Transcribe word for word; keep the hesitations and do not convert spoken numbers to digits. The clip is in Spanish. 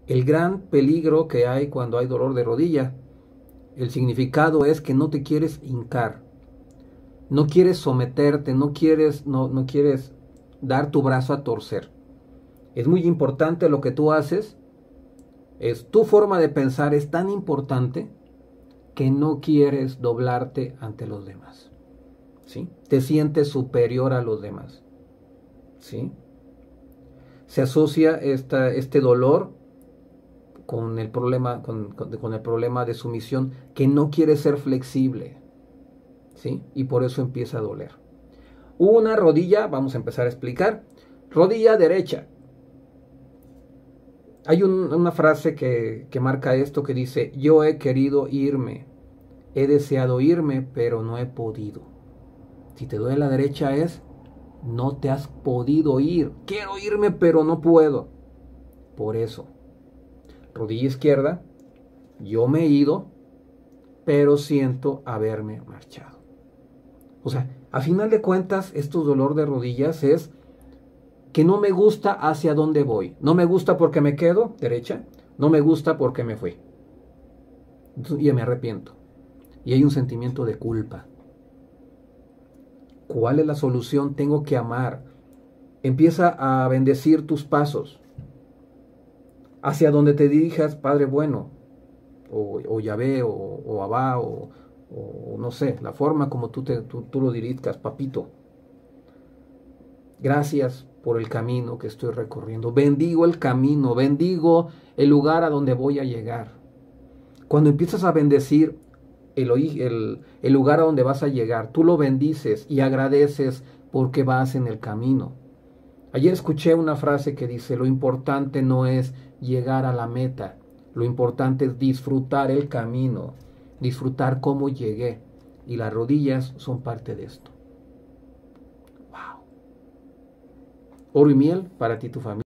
El gran peligro que hay cuando hay dolor de rodilla, el significado es que no te quieres hincar, no quieres someterte, no quieres, no, no quieres dar tu brazo a torcer. Es muy importante lo que tú haces, es tu forma de pensar es tan importante que no quieres doblarte ante los demás, ¿sí? Te sientes superior a los demás, ¿sí? Se asocia esta, este dolor con el problema, con, con, con el problema de sumisión, que no quiere ser flexible, ¿sí? Y por eso empieza a doler. Una rodilla, vamos a empezar a explicar. Rodilla derecha. Hay un, una frase que, que marca esto que dice: yo he querido irme, he deseado irme, pero no he podido. Si te duele la derecha es: no te has podido ir. Quiero irme, pero no puedo. Por eso. Rodilla izquierda, yo me he ido, pero siento haberme marchado. O sea, a final de cuentas, estos dolor de rodillas es que no me gusta hacia dónde voy. No me gusta porque me quedo, derecha. No me gusta porque me fui. Entonces, y me arrepiento. Y hay un sentimiento de culpa. ¿Cuál es la solución? Tengo que amar. Empieza a bendecir tus pasos. Hacia donde te dirijas, Padre bueno, o, o Yahvé, o, o Abba, o, o no sé, la forma como tú, te, tú, tú lo dirijas, papito. Gracias por el camino que estoy recorriendo. Bendigo el camino, bendigo el lugar a donde voy a llegar. Cuando empiezas a bendecir el, el, el lugar a donde vas a llegar, tú lo bendices y agradeces porque vas en el camino. Ayer escuché una frase que dice: lo importante no es llegar a la meta, lo importante es disfrutar el camino, disfrutar cómo llegué. Y las rodillas son parte de esto. Wow. Oro y miel para ti y tu familia.